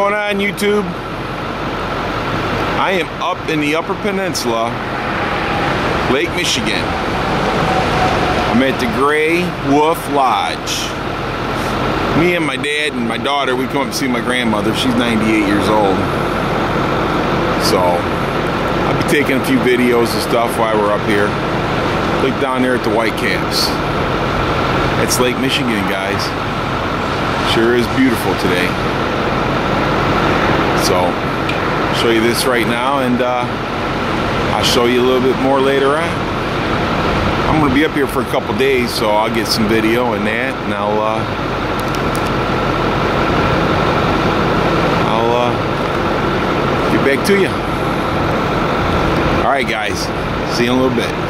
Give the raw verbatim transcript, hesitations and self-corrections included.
going on, YouTube? I am up in the Upper Peninsula, Lake Michigan. I'm at the Gray Wolf Lodge. Me and my dad and my daughter, we come up to see my grandmother. She's ninety-eight years old. So, I'll be taking a few videos and stuff while we're up here. Look down there at the Whitecaps. That's Lake Michigan, guys. Sure is beautiful today. So, I'll show you this right now, and uh, I'll show you a little bit more later on. I'm going to be up here for a couple days, so I'll get some video and that, and I'll uh, I'll uh, get back to you. All right, guys. See you in a little bit.